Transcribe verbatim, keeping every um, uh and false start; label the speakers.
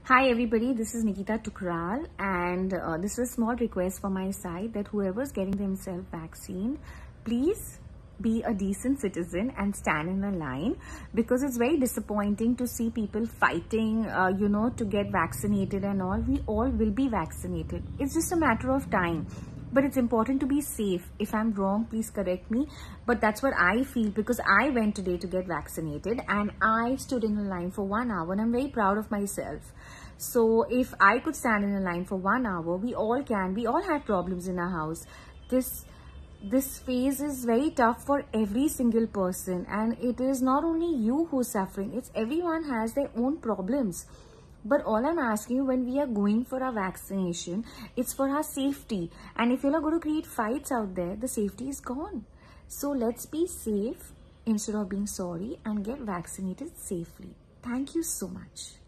Speaker 1: Hi everybody, this is Nikita Tukral, and uh, this is a small request from my side that whoever's getting themselves vaccine, please be a decent citizen and stand in a line, because it's very disappointing to see people fighting, uh, you know, to get vaccinated and all. We all will be vaccinated. It's just a matter of time. But it's important to be safe. If I'm wrong, please correct me. But that's what I feel, because I went today to get vaccinated and I stood in a line for one hour and I'm very proud of myself. So if I could stand in a line for one hour, we all can. We all have problems in our house. This this phase is very tough for every single person, and it is not only you who's suffering. It's everyone has their own problems. But all I'm asking you, when we are going for our vaccination, it's for our safety. And if you're going to create fights out there, the safety is gone. So let's be safe instead of being sorry and get vaccinated safely. Thank you so much.